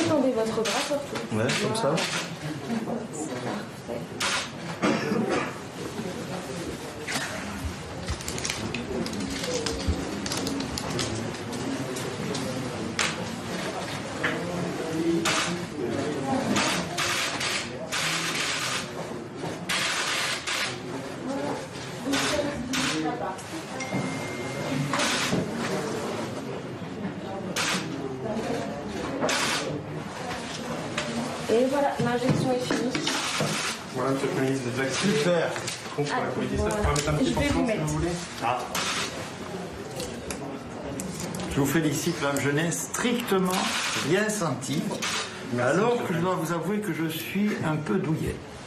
étendez votre bras surtout. Ouais, comme ça. C'est parfait. Et voilà, l'injection est finie. Voilà, monsieur le ministre des vaccins. Super. Contre la Covid-19, Voilà. je peux mettre un petit Je vais pansement vous si vous mettre. voulez. Ah. Je vous félicite, madame, je n'ai strictement rien senti, alors que je dois vous avouer que je suis un peu douillet.